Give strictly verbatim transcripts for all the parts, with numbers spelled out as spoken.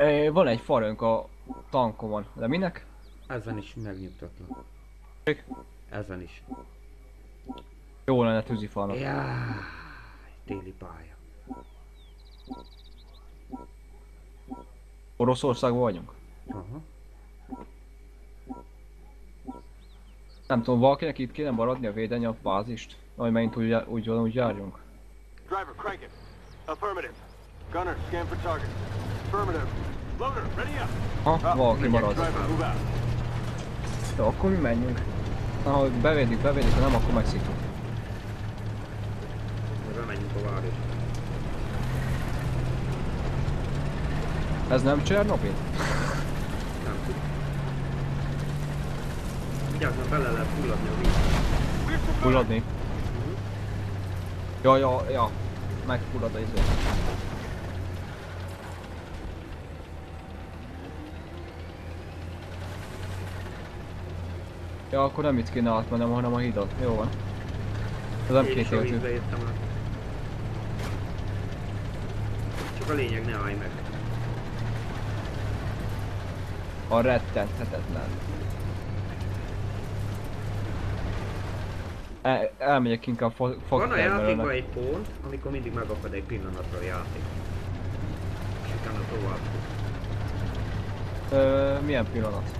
É, van egy farönk a tankomon, de minek? Ezen is megnyugtatlak. Ezen is. Jó lenne tűzifalnak. Jaj, téli pálya. Oroszországban vagyunk? Aha. Nem tudom, valakinek itt kéne maradni a védeni a bázist? Vagy megint úgy, úgy, úgy járjunk? Driver, crank it. Affirmative. Gunner, scan for target. Affirmative. Loader, ready up. Ha, valaki marad. Driver, move out. Jó, akkor mi menjünk. Na, hogy bevédik, bevédik, ha nem, akkor megszívjuk. De bemegyünk a városba. Ez nem Csernobil? Nem tudom. Vigyázzon, bele lehet fulladni a víz. Fulladni? Ja, ja, ja. Megfullad a izé. Ja, akkor nem itt kéne átmennem, hanem a hídon. Jó van. Ez nem Én is két a éltű. vízbe értem át. Csak a lényeg, ne állj meg. A rettenthetetlen. El, elmegyek inkább fog Van a játékban egy pont, amikor mindig megakad egy pillanatra a játék. És utána tovább. Ö, milyen pillanat?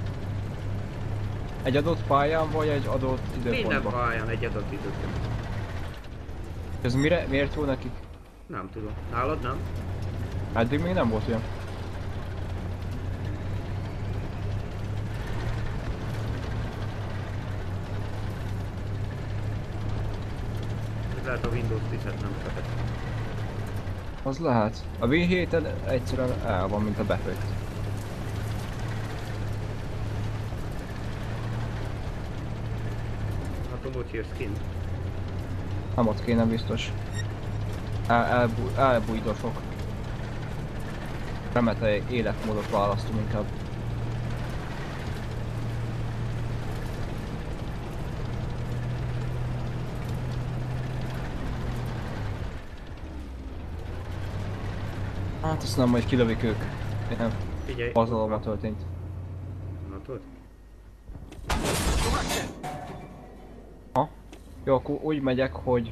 Egy adott pályán vagy egy adott Minden időpontban? pályán egy adott időpont. Ez mire, miért jó nekik? Nem tudom. Nálad nem? Eddig még nem volt olyan. Ez lehet a Windows tízet nem fedett. Az lehet. A vé héten egyszerűen el van, mint a befőtt. Automotive skin. Nem ott kéne biztos. El, elbú, elbújdosok. Remete életmódot választom inkább. Hát azt nem, majd kilövik ők. Nem. Figyelj. Pazarolva történt. Látod? Ha? Jó, akkor úgy megyek, hogy...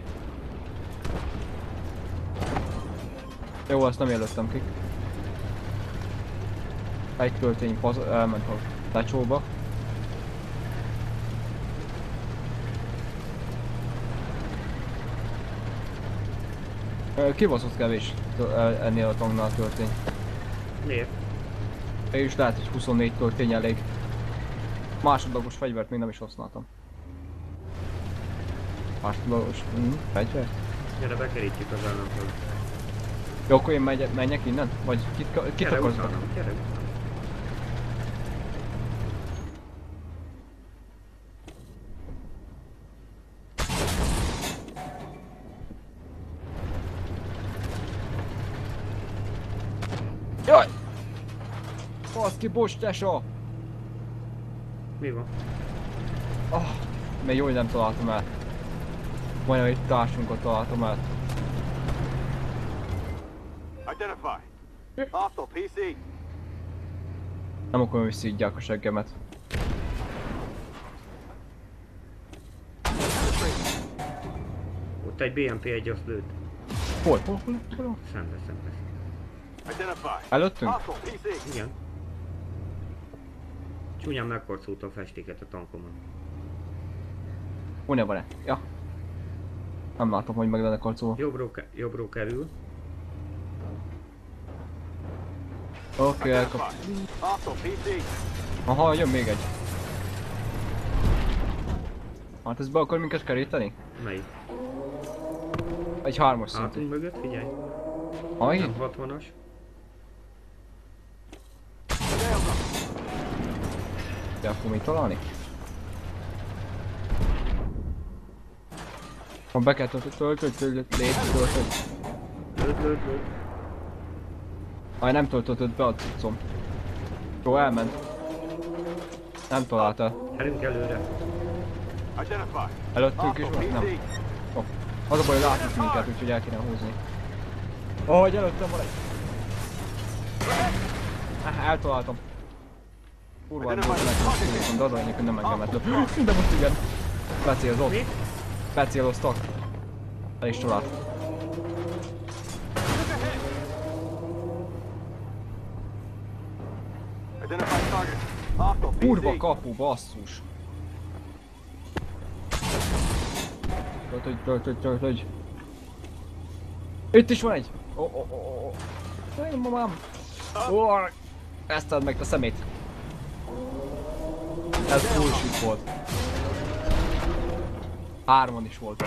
Jó, azt nem jelöltem ki. Egy töltény paz elment a lecsóba. Kibaszott kevés ennél a tangnál a töltény. Miért? És lehet, hogy huszonnégy töltény elég. Másodlagos fegyvert még nem is használtam. Másodlagos mm, fegyvert? Gyere, bekerítjük az ellenföld. Jó, akkor én megy, menjek innen? Vagy kit, kit Gyere akarsz? utánam, gyere utánam. Jaj! Baszki, bocs, tesó! Mi van? Ah, még jó, hogy nem találtam el. Majdnem egy társunkat találtam el. Identify. Hostile P C. Nem akarom, hogy szídják a seggemet. Ott egy bé em pé egy azt lőtt. Hol? Hol? Hol? Hol? Szembe, szembe. Identify. Előttünk? Hostile P C. Igen. Csúnyán megkarcolta a festéket a tankomon. Hol van-e? Ja. Nem látom, hogy meg lenne karcolva. Jobbról, ke jobbról kerül. Oké, okay, elkap. Identify. Hostile P C. Aha, jön még egy. Hát ez be akar minket keríteni? Melyik? Egy hármas szintű. Hátunk mögött, figyelj. Aj, Nem hatvanas. de akkor mit találni? Ha be kell töltött, töltött, töltött, légy, töltött. Lőtt, lőtt, lőtt. Aj, nem töltötött be a cuccom. Jó, elment. Nem találta. Gyerünk előre. Identify. Előttünk is Hostile van? P Nem. C. Oh. Az a baj, hogy látjuk minket, úgyhogy el kéne húzni. Ahogy előttem van egy. Ah, eltaláltam. Kurva, hogy volt meg, de az egyébként nem engem lett lő. De most igen. Becélzott. Mi? Becéloztak. El is talált. Identify target. Hostile P C. Kurva kapu, basszus. Töltődj, töltődj, töltődj. Itt is van egy! Ó, ó, ó, ó. Én mamám. Ó, ezt add meg a szemét. Ez bullshit volt. Hárman is volt.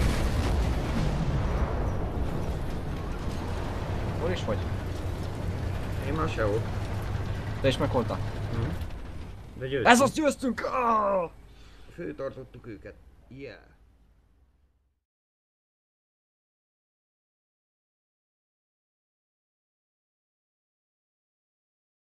Hol is vagy? Én már sehol. Te is megholtál? De győztünk. Ez azt győztünk! Ah! Főtartottuk őket. Yeah.